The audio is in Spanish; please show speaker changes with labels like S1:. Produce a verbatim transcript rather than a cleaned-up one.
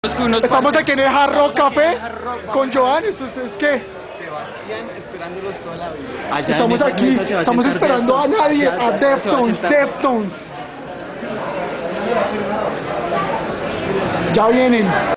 S1: Estamos aquí en el Hard Rock Café con Joan. ¿Esto es qué?
S2: Sebastián esperándolos toda la vida.
S1: Estamos aquí, estamos esperando a nadie, a Deftones, Deftones. Ya vienen.